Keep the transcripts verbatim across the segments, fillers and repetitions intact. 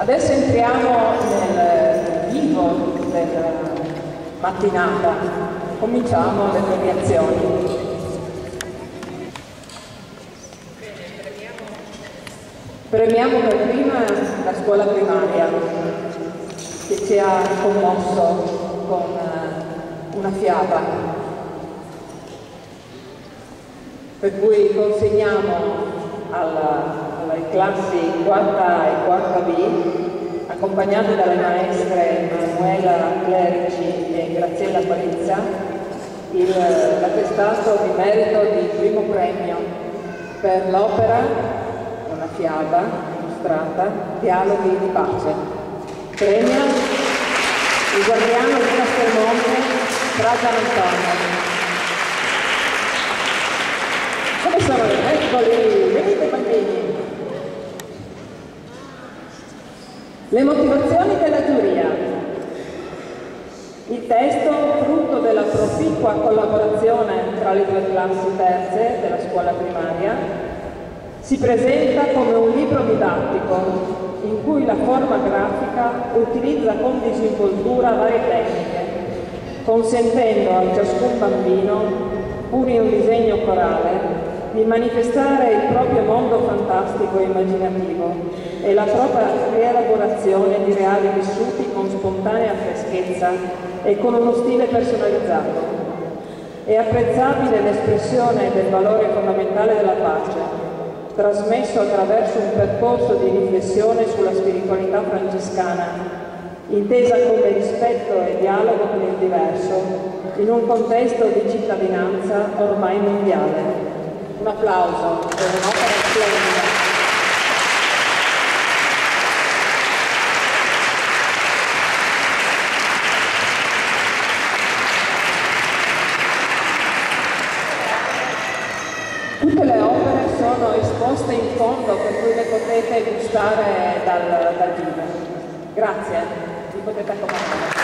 Adesso entriamo nel vivo della mattinata, cominciamo le premiazioni. Premiamo per prima la scuola primaria che ci ha commosso con una fiaba, per cui consegniamo alla alle classi quarta e quarta B, accompagnate dalle maestre Manuela Clerici e Graziella Palizza, l'attestato di merito di primo premio per l'opera, una fiaba illustrata, Dialoghi di pace. Premia il guardiano di Castelmonte, Fra Gian Antonio. Come sono? Eccoli, venite bambini. Le motivazioni della giuria. Il testo, frutto della proficua collaborazione tra le due classi terze della scuola primaria, si presenta come un libro didattico in cui la forma grafica utilizza con disinvoltura varie tecniche, consentendo a ciascun bambino, pur in un disegno corale, di manifestare il proprio mondo fantastico e immaginativo e la propria rielaborazione di reali vissuti con spontanea freschezza e con uno stile personalizzato. È apprezzabile l'espressione del valore fondamentale della pace, trasmesso attraverso un percorso di riflessione sulla spiritualità francescana, intesa come rispetto e dialogo con il diverso, in un contesto di cittadinanza ormai mondiale. Un applauso per un'opera splendida. Tutte le opere sono esposte in fondo, per cui le potete gustare dal, dal vivo. Grazie, vi potete accomodare.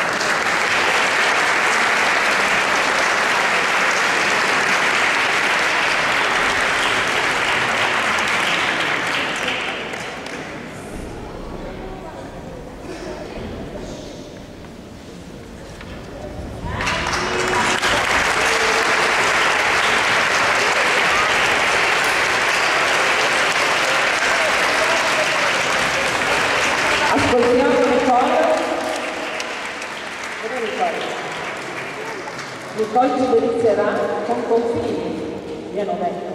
Nicole ci delizierà con confini, mi hanno detto.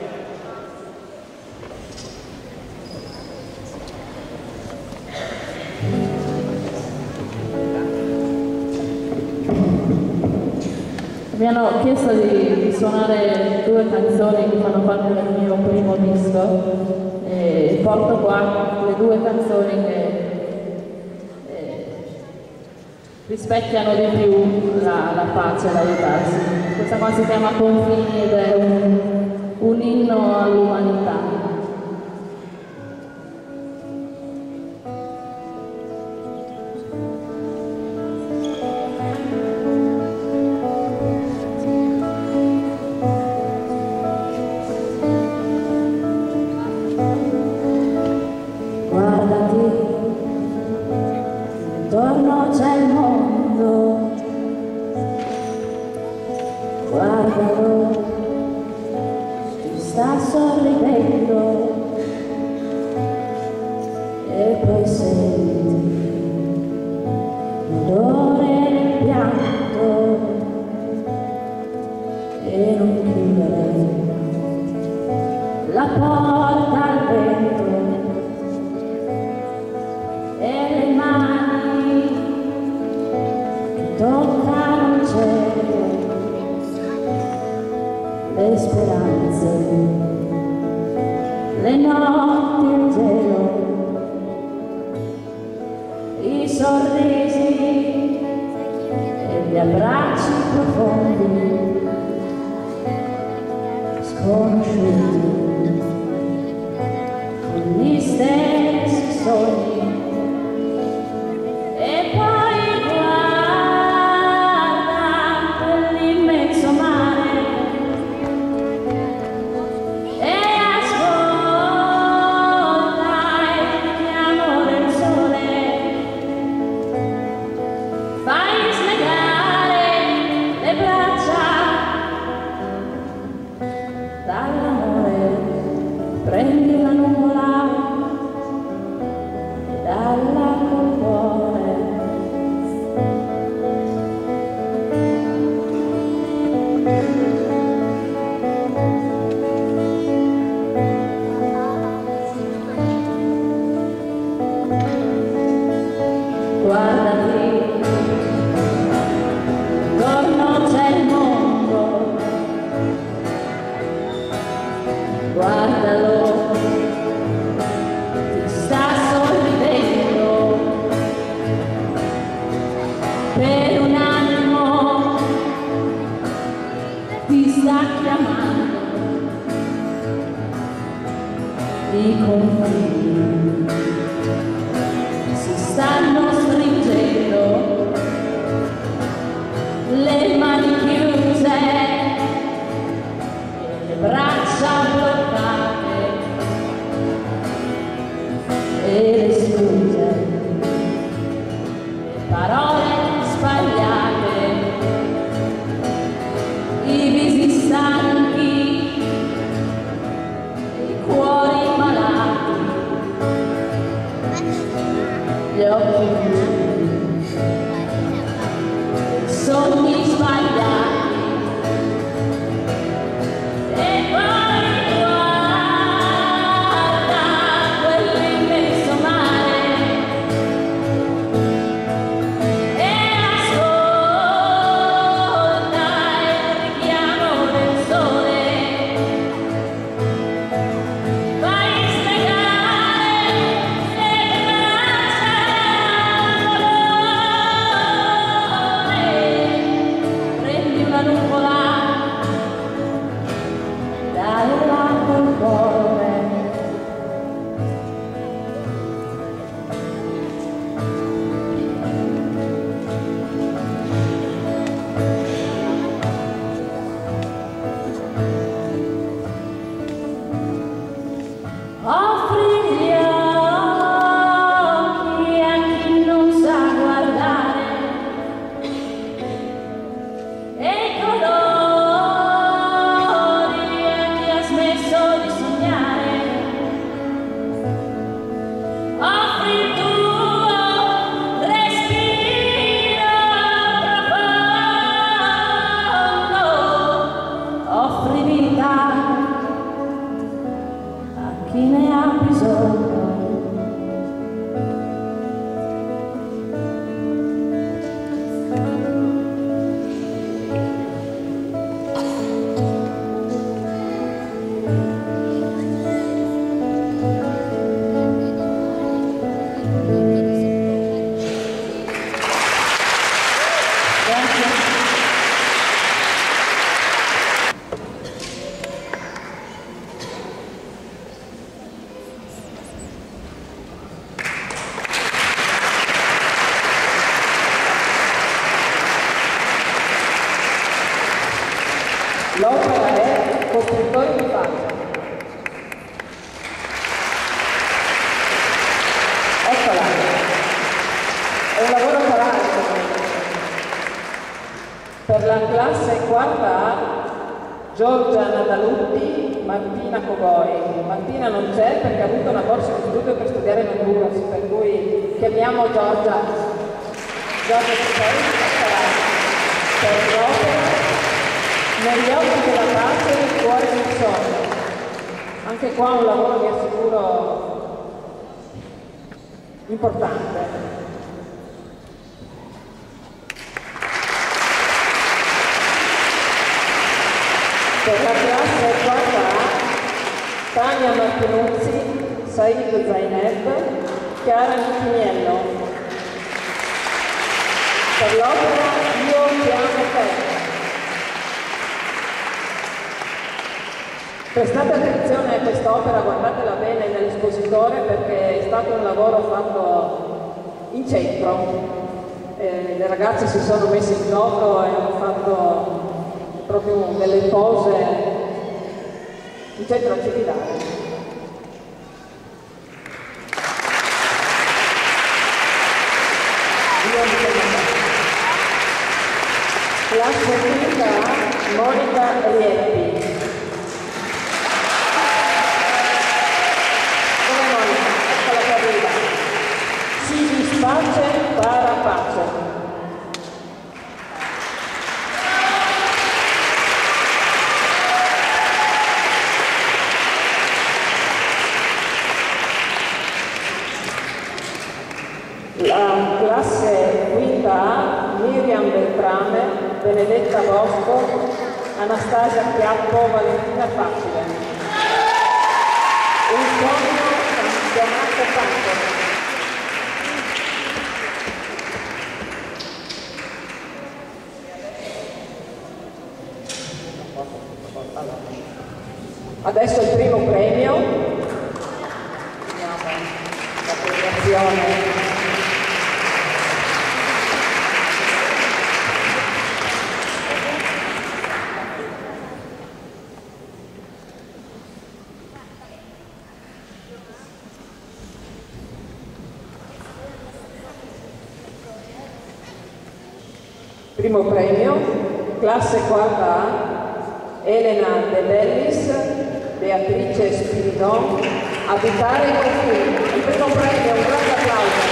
Mi hanno chiesto di, di suonare due canzoni che fanno parte del mio primo disco e porto qua le due canzoni che rispecchiano di più la, la pace e l'aiutarsi. Questa qua si chiama Confini ed è un, un inno all'umanità. Intorno c'è il mondo, guardalo, ti sta sorridendo e poi senti l'odore del pianto e non chiudere la porta al vento e le mani che toccano il cielo, le speranze, le notti, il gelo, i sorrisi e gli abbracci profondi, sconosciuti, con gli stessi sogni. E poi guarda quell'immenso mare e ascolta il richiamo del sole i confini si stanno stringendo, le mani chiuse e le braccia bloccate e le scuse, le parole sbagliate, i visi stanchi, i cuori malati, gli occhi chiusi, i sogni sbagliati. E poi guarda quell'immenso mare e ascolta il richiamo del sole. Fai stregare le braccia al colore, prendi una nuvola, dai l'acqua al cuore. Offri gli occhi a chi non sa guardare e i colori a chi ha smesso di sognare. Offri il tuo respiro profondo, offri vita a chi ne ha bisogno. Grazie. L'opera è Costruttori di pace. Eccola, è un lavoro pratico. Per la classe quarta A, Giorgia Nadalutti, Martina Cogoi. Martina non c'è perché ha avuto una borsa di studio per studiare in Honduras, per cui chiamiamo Giorgia. Giorgia, ci sei? Eccola. Per l'opera Negli occhi della pace e nel cuore del sogno. Anche qua un lavoro vi assicuro importante. Per la classe quarta A, Tania Martinuzzi, Said Zaineb, Chiara Nichiniello. Per l'opera Io ti amo te. Prestate attenzione a quest'opera, guardatela bene nell'espositore perché è stato un lavoro fatto in centro. Eh, le ragazze si sono messe in gioco e hanno fatto proprio delle pose in centro a Cividale. Classe quinta A, Monica Rieppi. Pace para pace. La classe quinta A, Miriam Beltrame, Benedetta Bosco, Anastasia Chiappo, Valentina Facile. Un sogno chiamato Pace. Adesso il primo premio collaborazione. Primo premio, classe quarta A, Elena De Bellis, Beatrice Spiridon, Abitare i confini. Il primo premio, un grande applauso.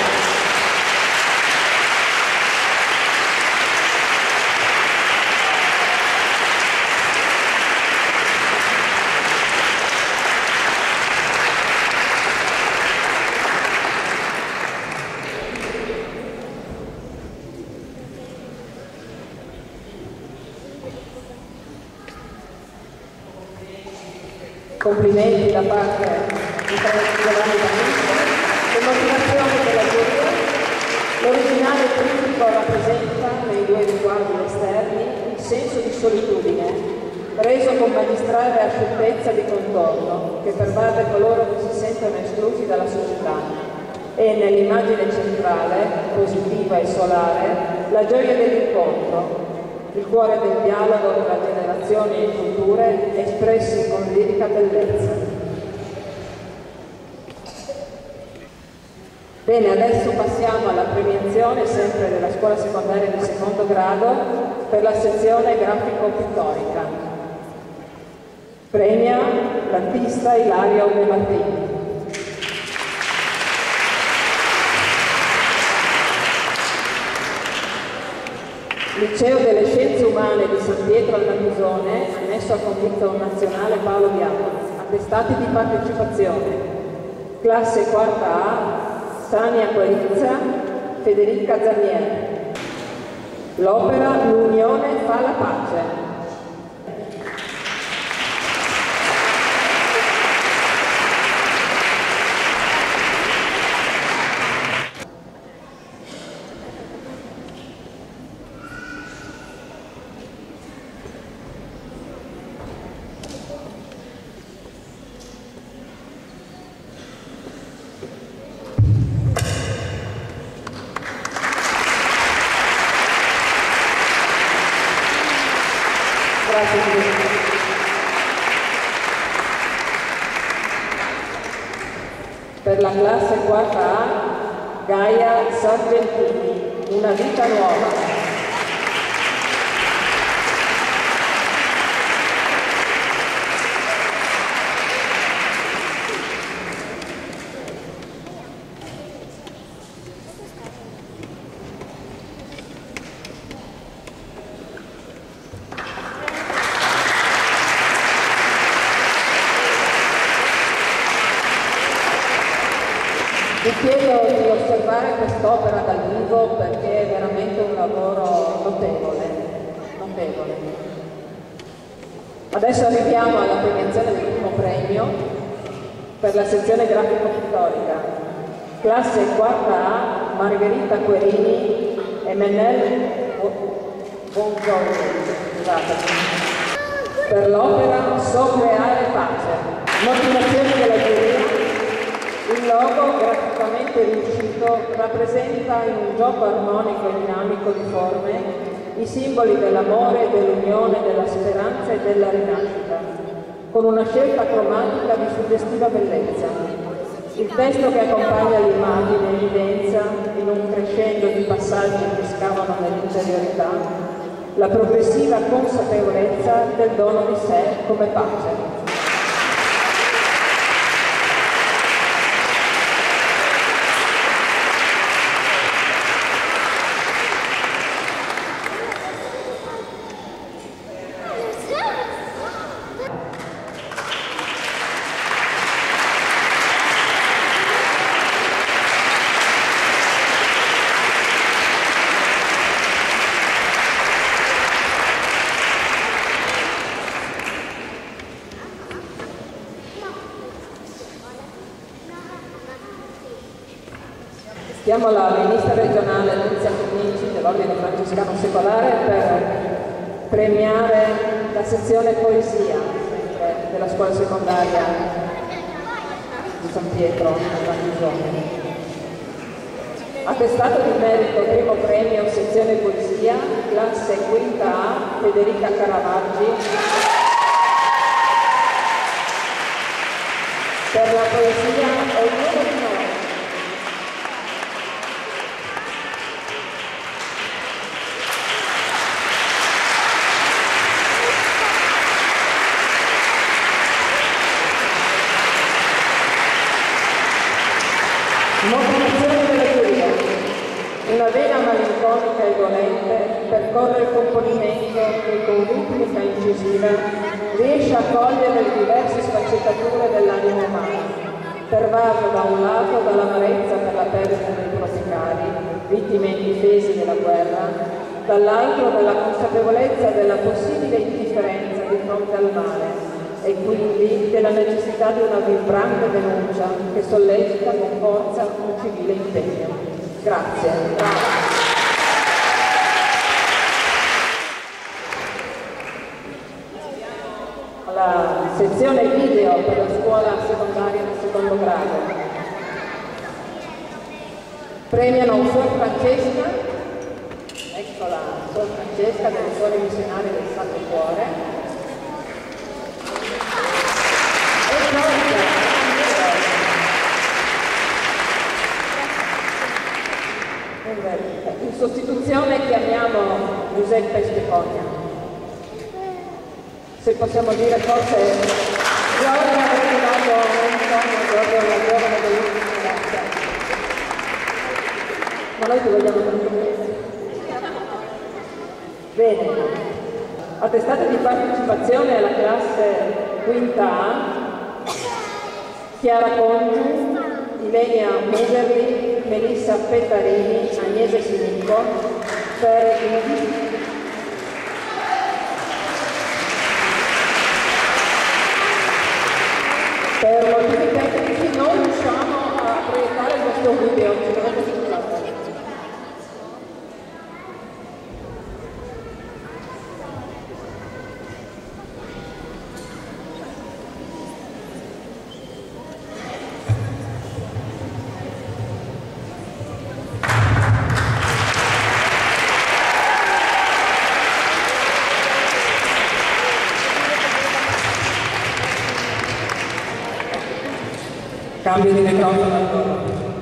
Complimenti da parte di Giovanni Battista, le motivazioni della giuria. L'originale trittico rappresenta nei due riguardi esterni il senso di solitudine, reso con magistrale asciuttezza di contorno, che pervade coloro che si sentono esclusi dalla società, e nell'immagine centrale, positiva e solare, la gioia dell'incontro, il cuore del dialogo tra generazioni e culture espressi con lirica bellezza. Bene, adesso passiamo alla premiazione sempre della scuola secondaria di secondo grado per la sezione grafico-pittorica. Premia l'artista Ilario De Martini. Liceo delle Scienze Umane di San Pietro al Navisone, annesso al Convitto Nazionale Paolo Diacono. Attestati di partecipazione. Classe quarta A, Tania Quarizza, Federica Zanier. L'opera L'Unione fa la pace. Per la classe quarta A, Gaia Sargentini, Una vita nuova. Vi chiedo di osservare quest'opera dal vivo perché è veramente un lavoro notevole, notevole. Adesso arriviamo alla premiazione del primo premio per la sezione grafico-pittorica. Classe quarta A, Margherita Querini e Menel Bongiorno, per l'opera So creare pace. Motivazioni della giuria. Il logo, graficamente riuscito, rappresenta in un gioco armonico e dinamico di forme i simboli dell'amore, dell'unione, della speranza e della rinascita, con una scelta cromatica di suggestiva bellezza. Il testo che accompagna l'immagine evidenzia, in un crescendo di passaggi che scavano nell'interiorità, la progressiva consapevolezza del dono di sé come pace. Chiamo la ministra regionale Nunzia Chinnici dell'Ordine Francescano Secolare per premiare la sezione poesia della scuola secondaria di San Pietro al Navisone. Attestato di merito primo premio sezione poesia, classe quinta A, Federica Caravaggi, per la poesia Ognuno di noi. Motivazione della giuria. Una vena malinconica e dolente percorre il componimento che con ritmica incisiva riesce a cogliere le diverse sfaccettature dell'animo umano, pervaso da un lato dall'amarezza per la perdita dei propri cari, vittime indifese della guerra, dall'altro dalla consapevolezza della possibile indifferenza di fronte al male, e quindi della necessità di una vibrante denuncia che sollecita con forza un civile impegno. Grazie. Bravo. Alla sezione video per la scuola secondaria del secondo grado. Premiano Suor Francesca, eccola, Suor Francesca delle Suore Missionarie del Sacro Cuore. In sostituzione chiamiamo Giuseppe Stefania. Se possiamo dire forse Giorgio avrebbe dato un sogno, Giorgio la giovane dell'ultima ragazza. Ma noi ti vogliamo tanto bene. Bene. Attestato di partecipazione alla classe quinta A, Chiara Congiu, Ilenia Mugerli, Melissa Pettarini, Agnese Sinicco, per il Per motivi tecnici non riusciamo a proiettare il vostro video, ci dovete scusare. Cambio di microfono ancora.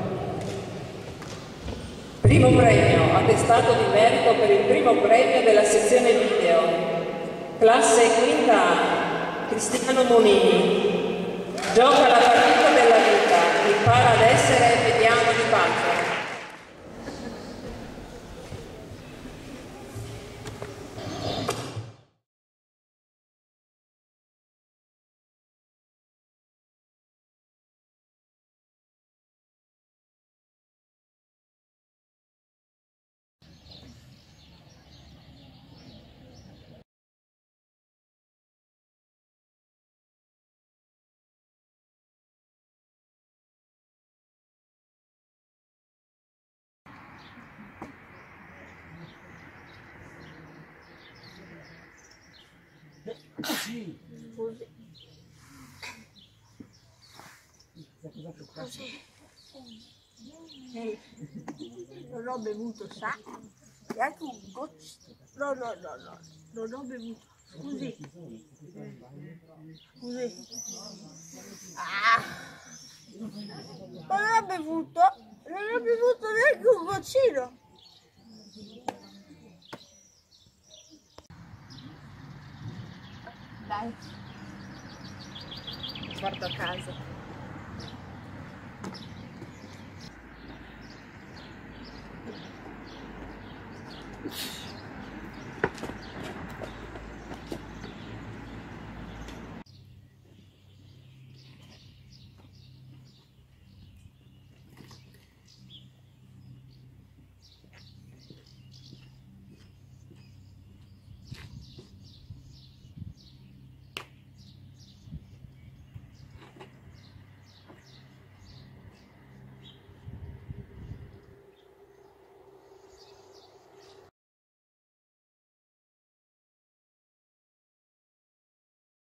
Primo premio, attestato di merito per il primo premio della sezione video. Classe quinta A, Cristiano Monini. Gioca la partita della vita, impara ad essere mediano di pace. Sì. Scusi. Scusi. Eh, non ho bevuto, sa? Neanche un goccio. No, no, no, no, non ho bevuto. Scusi. Scusi. Ah. Non ho bevuto. Non ho bevuto neanche un goccino. Dai. Guardo a casa.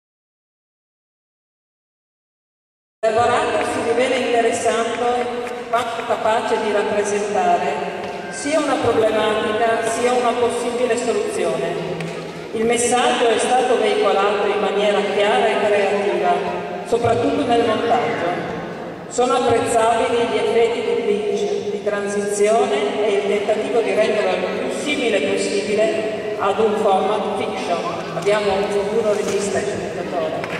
Lavorando si rivela interessante quanto capace di rappresentare sia una problematica sia una possibile soluzione. Il messaggio è stato veicolato in maniera chiara e creativa, soprattutto nel montaggio. Sono apprezzabili gli effetti di glitch, di transizione e il tentativo di renderlo il più simile possibile ad un format fiction. Abbiamo un futuro regista e sceneggiatore.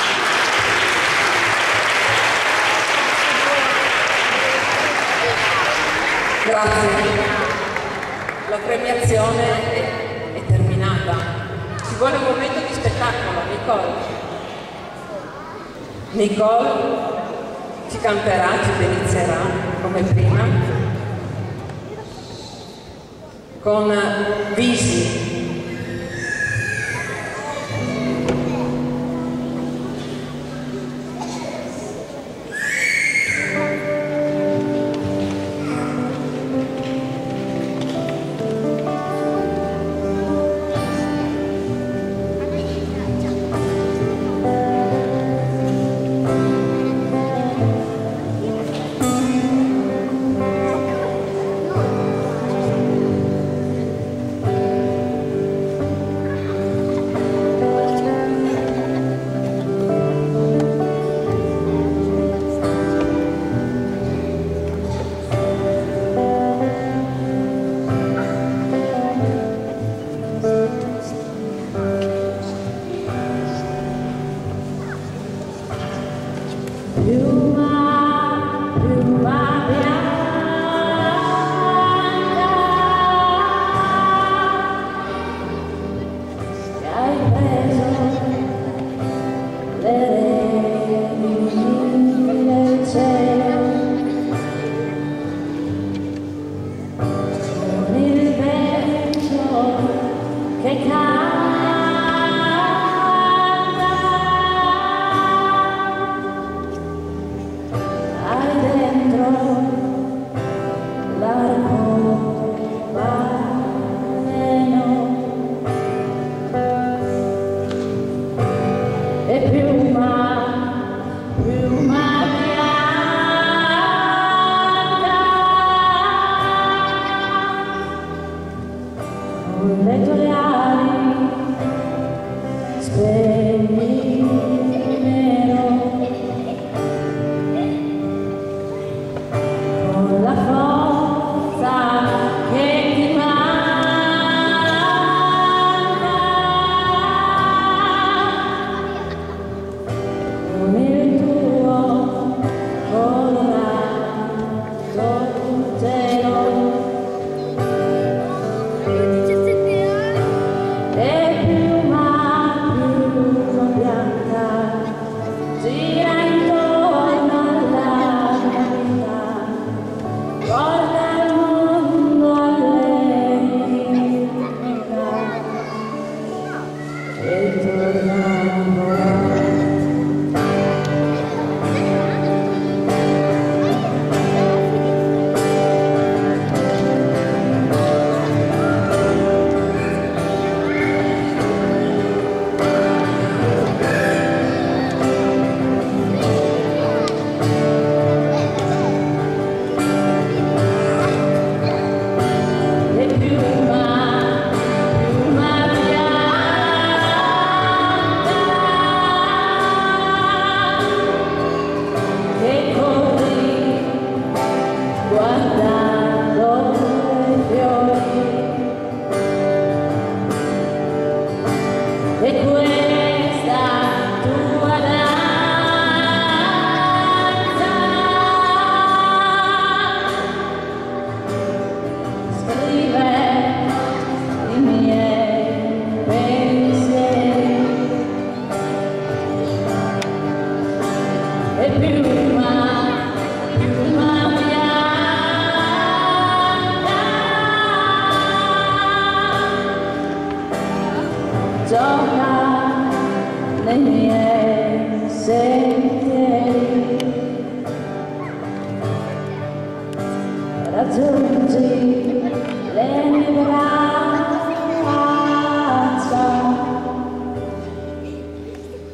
Grazie. La premiazione è, è terminata. Ci vuole un momento di spettacolo, Nicole. Nicole ci canterà, ci delizierà come prima con Visi.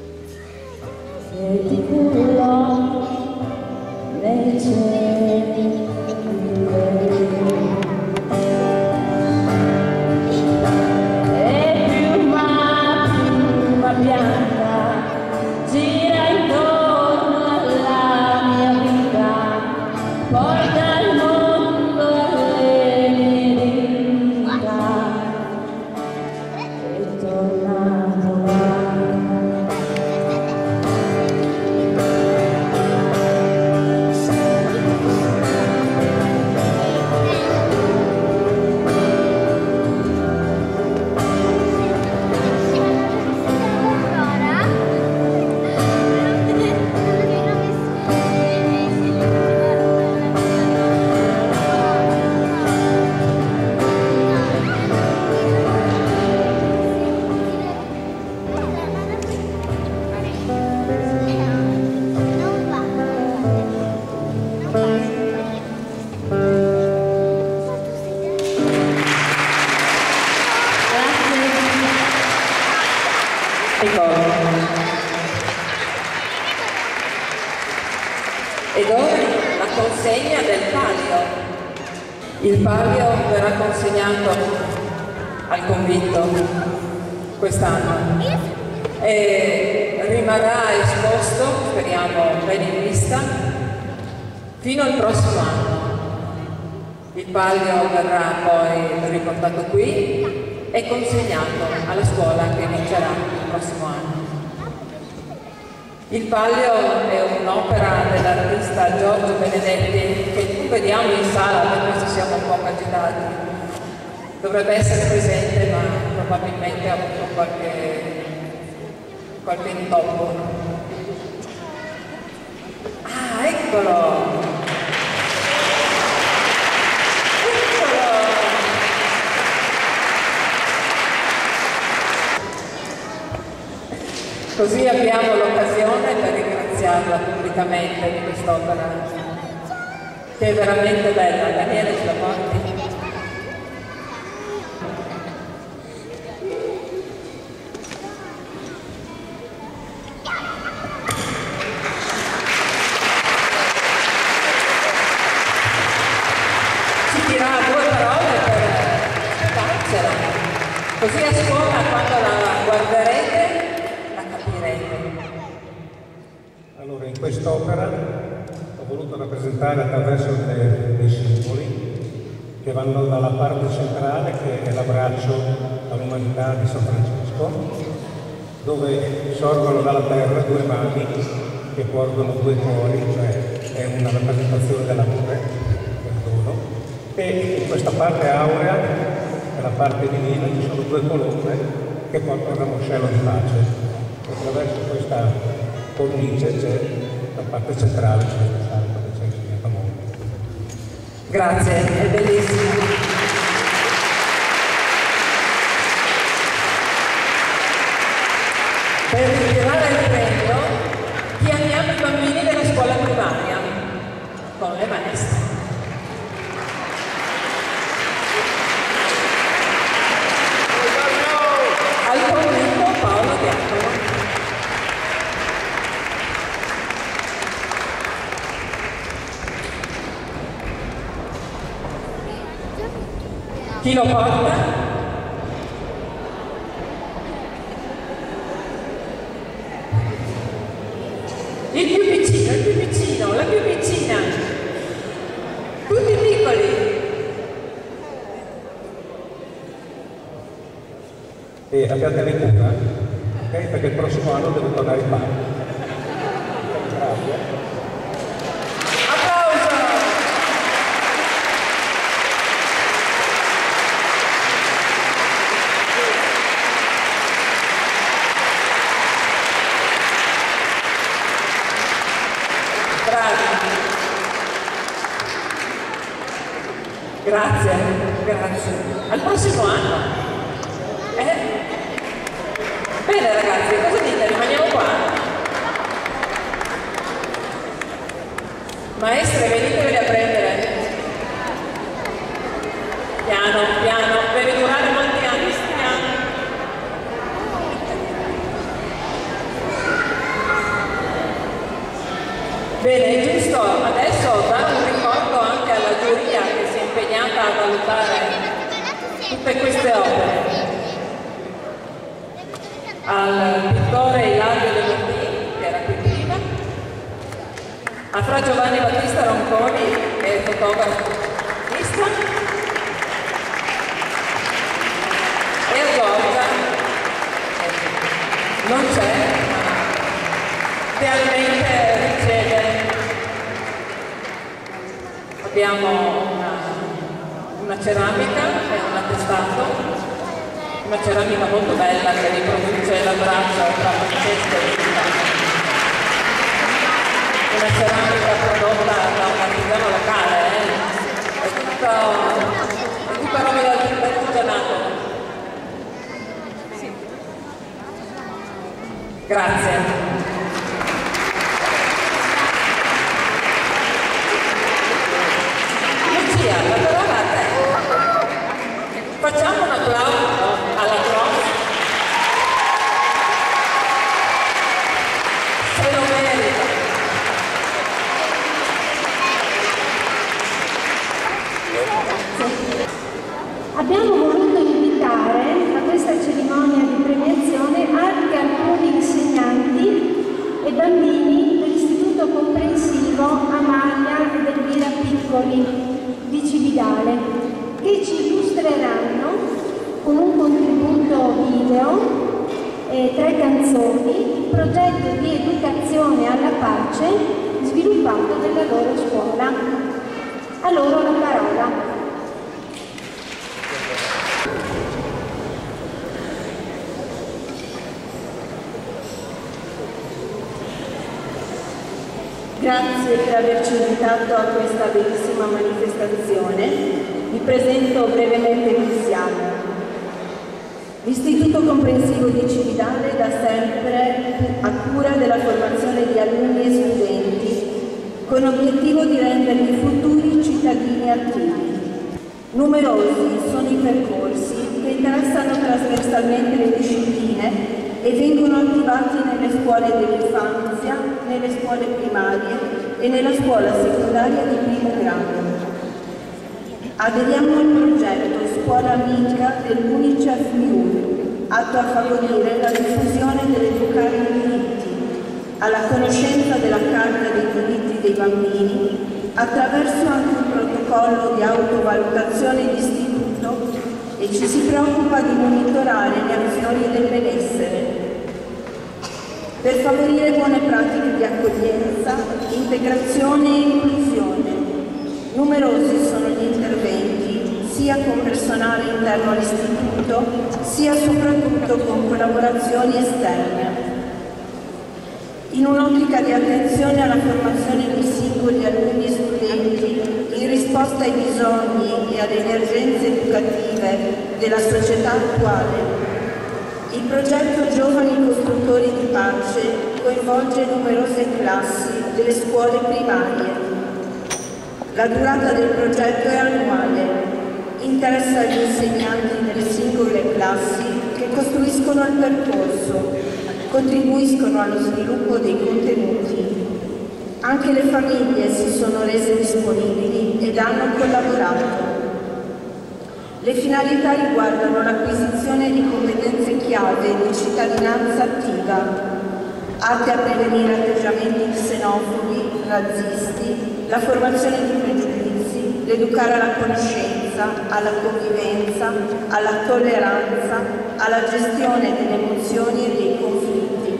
E ti culo nei cieli. Ricordo. Ed ora la consegna del palio. Il palio verrà consegnato al convitto quest'anno e rimarrà esposto, speriamo bene in vista, fino al prossimo anno. Il palio verrà poi riportato qui e consegnato alla scuola che vincerà il prossimo anno. Il palio è un'opera dell'artista Giorgio Benedetti che qui vediamo in sala, per questo siamo un po' agitati. Dovrebbe essere presente, ma probabilmente ha avuto qualche, qualche intoppo. Ah, eccolo! Così abbiamo l'occasione per ringraziarla pubblicamente di quest'opera, che è veramente bella. Daniele, ce la porti? Ci dirà due parole per spiegarcela, così a scuola quando la guarderete. Allora, in quest'opera ho voluto rappresentare attraverso dei, dei simboli che vanno dalla parte centrale, che è l'abbraccio all'umanità di San Francesco, dove sorgono dalla terra due mani che portano due cuori, cioè è una rappresentazione dell'amore, del dono, e in questa parte aurea, che è la parte divina, ci sono due colonne che portano il ramoscello di pace. Attraverso questa cornice c'è la parte centrale, c'è questa salva che ci ha insegnato molto. Grazie, è bellissimo. Per ritirare il premio chiamiamo i bambini della scuola primaria con le maestre. Al convento Paolo Diacono. Chi lo porta? Il più piccino, il più piccino, la più piccina. Tutti piccoli. E abbiatene cura, ok? Perché il prossimo anno devo tornare in palio. Grazie. Grazie, grazie. Al prossimo anno. Eh? Bene ragazzi, cosa dite? Rimaniamo qua? Maestre, veniteveli a prendere. Piano, piano, deve durare molti anni, piano. Bene, è giusto adesso dare un ricordo anche alla giuria che si è impegnata a valutare tutte queste opere. Al pittore Ilario De Martini, che era qui prima, a Fra Giovanni Battista Ronconi, che è fotografo artista, e a Giorgia, non c'è, ma realmente riceve. Abbiamo una, una ceramica e un attestato. Una ceramica molto bella che riproduce l'abbraccio tra Francesco e Rita. Una ceramica prodotta da un artigiano locale, eh? è, tutta, è tutta roba dell'artigianato. Grazie. Lucia, la parola a te. Facciamo un applauso alla prof eh, tre canzoni, il progetto di educazione alla pace sviluppato nella loro scuola. A loro la parola. Grazie per averci invitato a questa bellissima manifestazione. Vi presento brevemente l'Issiano. L'Istituto Comprensivo di Cividale da sempre a cura della formazione di alunni e studenti con l'obiettivo di renderli futuri cittadini attivi. Numerosi sono i percorsi che interessano trasversalmente le discipline e vengono attivati nelle scuole dell'infanzia, nelle scuole primarie e nella scuola secondaria di primo grado. Aderiamo al progetto Scuola Amica dell'Unicef Miul, atto a favorire la diffusione dell'educare i diritti, alla conoscenza della Carta dei diritti dei bambini, attraverso anche un protocollo di autovalutazione d'istituto, e ci si preoccupa di monitorare le azioni del benessere per favorire buone pratiche di accoglienza, integrazione e inclusione. Numerosi sono gli interventi, sia con personale interno all'istituto, sia soprattutto con collaborazioni esterne. In un'ottica di attenzione alla formazione dei singoli alunni e studenti, in risposta ai bisogni e alle emergenze educative della società attuale, il progetto Giovani Costruttori di Pace coinvolge numerose classi delle scuole primarie. La durata del progetto è annuale, interessa gli insegnanti delle singole classi che costruiscono il percorso, contribuiscono allo sviluppo dei contenuti. Anche le famiglie si sono rese disponibili ed hanno collaborato. Le finalità riguardano l'acquisizione di competenze chiave di cittadinanza attiva, atte a prevenire atteggiamenti xenofobi, razzisti, la formazione di pregiudizi, l'educare alla conoscenza, alla convivenza, alla tolleranza, alla gestione delle emozioni e dei conflitti.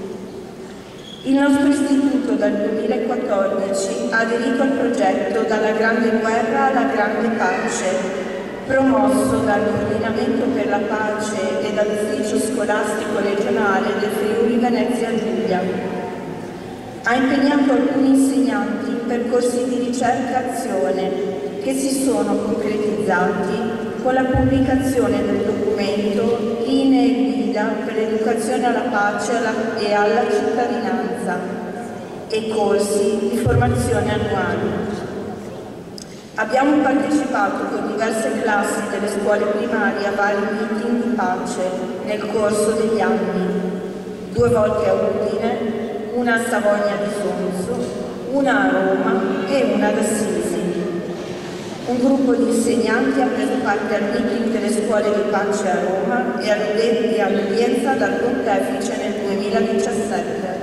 Il nostro istituto dal duemilaquattordici ha aderito al progetto Dalla Grande Guerra alla Grande Pace, promosso dal Coordinamento per la Pace e dall'Ufficio Scolastico Regionale del Friuli Venezia Giulia. Ha impegnato alcuni insegnanti in percorsi di ricerca-azione che si sono concretizzati con la pubblicazione del documento Linee guida per l'educazione alla pace e alla cittadinanza e corsi di formazione annuali. Abbiamo partecipato con diverse classi delle scuole primarie a vari meeting di pace nel corso degli anni, due volte a Udine, una a Savogna di Sonzo, una a Roma e una ad Assisi. Un gruppo di insegnanti ha preso parte al meeting delle scuole di pace a Roma e all'udienza dal Pontefice nel duemiladiciassette.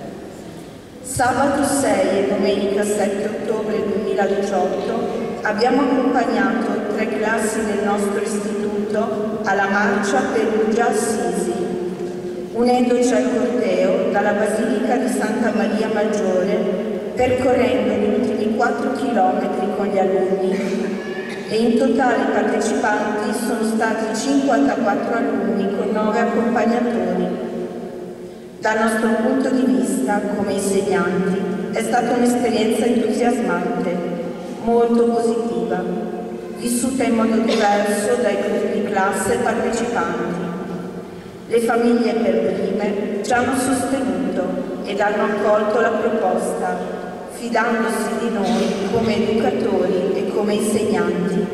Sabato sei e domenica sette ottobre duemiladiciotto abbiamo accompagnato tre classi del nostro istituto alla marcia Perugia-Assisi, unendoci al corteo dalla Basilica di Santa Maria Maggiore, percorrendo gli ultimi quattro chilometri con gli alunni, e in totale i partecipanti sono stati cinquantaquattro alunni con nove accompagnatori. Dal nostro punto di vista, come insegnanti, è stata un'esperienza entusiasmante, molto positiva, vissuta in modo diverso dai gruppi di classe partecipanti. Le famiglie per prime ci hanno sostenuto ed hanno accolto la proposta, fidandosi di noi come educatori e come insegnanti.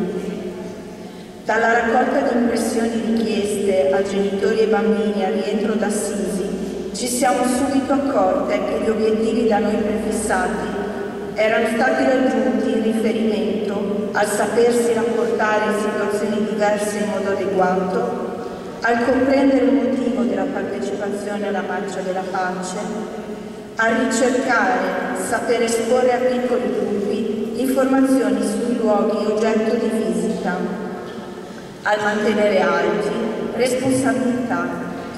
Dalla raccolta di impressioni richieste a genitori e bambini al rientro da Assisi, ci siamo subito accorte che gli obiettivi da noi prefissati erano stati raggiunti in riferimento al sapersi rapportare in situazioni diverse in modo adeguato, al comprendere il motivo della partecipazione alla Marcia della Pace, a ricercare, saper esporre a piccoli gruppi informazioni sui luoghi oggetto di visita, al mantenere alti responsabilità,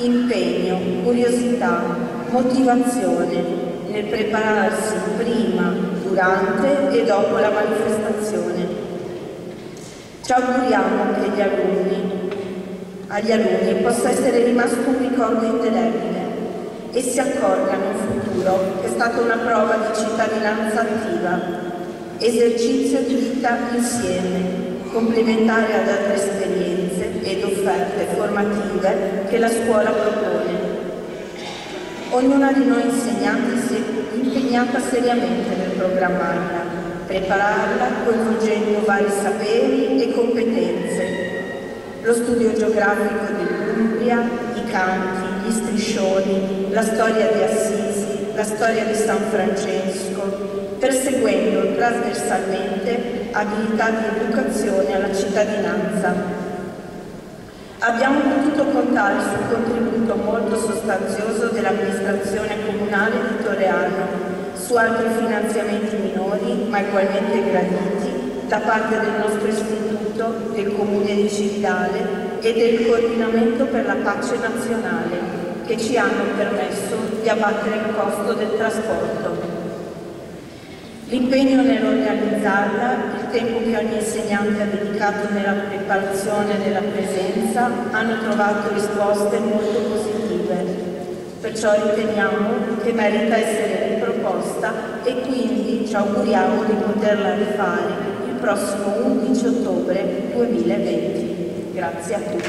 impegno, curiosità, motivazione nel prepararsi prima, durante e dopo la manifestazione. Ci auguriamo che gli alunni, agli alunni possa essere rimasto un ricordo indelebile e si accorgano in futuro che è stata una prova di cittadinanza attiva, esercizio di vita insieme, complementare ad altre esperienze ed offerte formative che la scuola propone. Ognuna di noi insegnanti si è impegnata seriamente nel programmarla, prepararla coinvolgendo vari saperi e competenze. Lo studio geografico dell'Umbria, i canti, gli striscioni, la storia di Assisi, la storia di San Francesco, perseguendo trasversalmente abilità di educazione alla cittadinanza. Abbiamo potuto contare sul contributo molto sostanzioso dell'amministrazione comunale di Torreano, su altri finanziamenti minori ma ugualmente graditi da parte del nostro istituto, del Comune di Cividale e del Coordinamento per la Pace Nazionale, che ci hanno permesso di abbattere il costo del trasporto. L'impegno nell'organizzarla, il tempo che ogni insegnante ha dedicato nella preparazione della presenza, hanno trovato risposte molto positive. Perciò riteniamo che merita essere riproposta e quindi ci auguriamo di poterla rifare il prossimo undici ottobre duemilaventi. Grazie a tutti.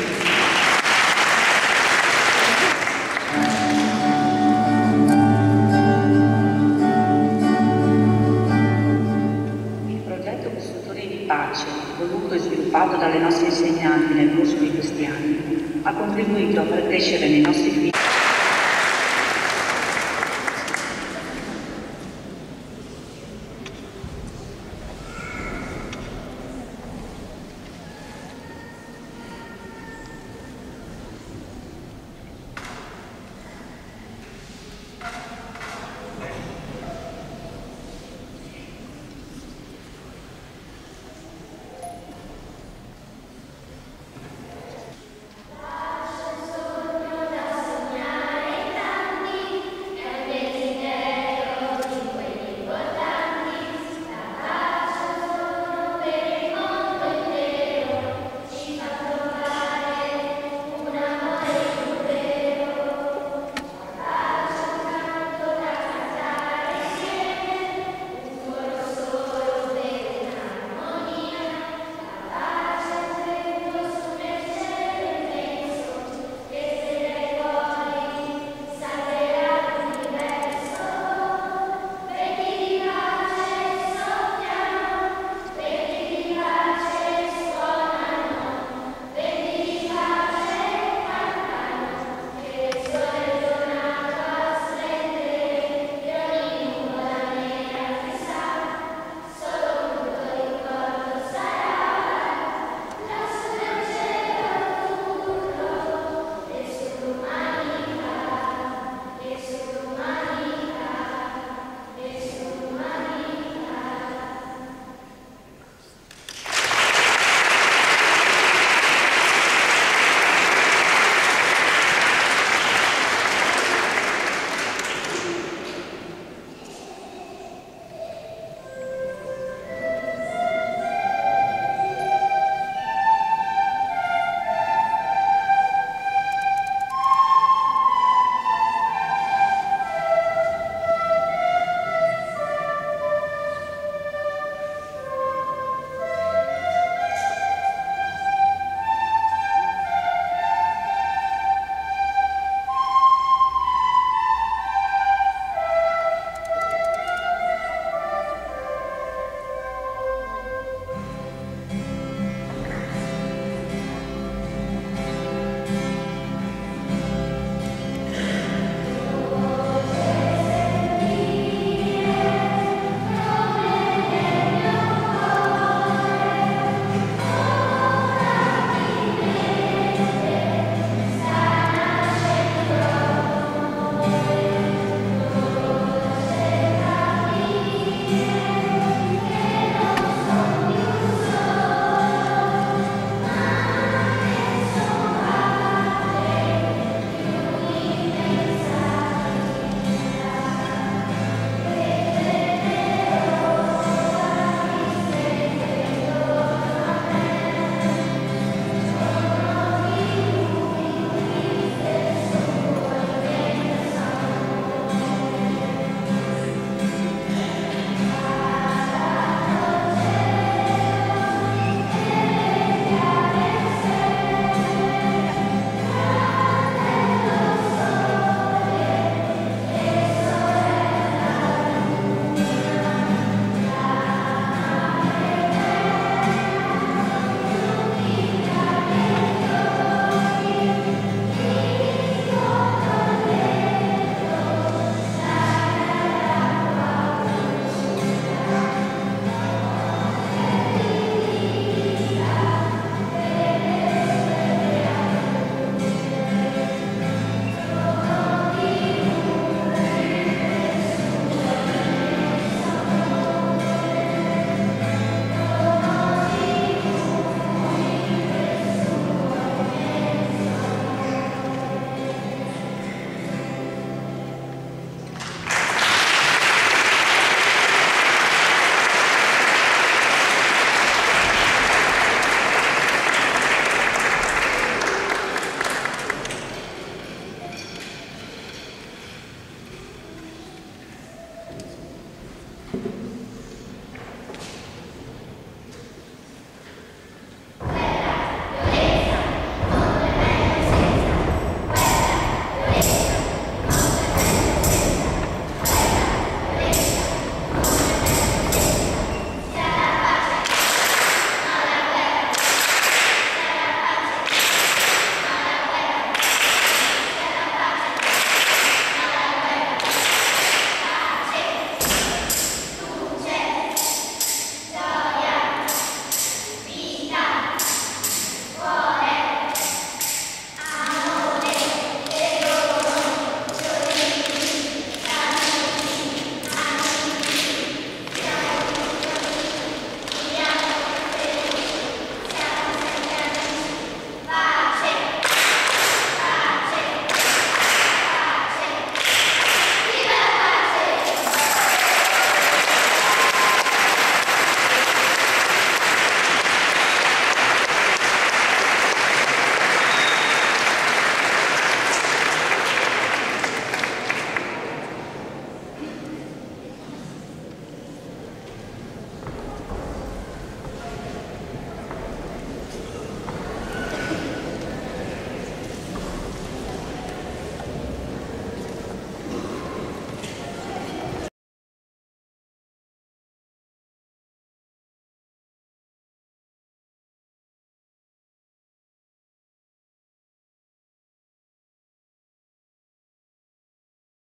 Pace, voluto e sviluppato dalle nostre insegnanti nel corso di questi anni, ha contribuito a far crescere nei nostri figli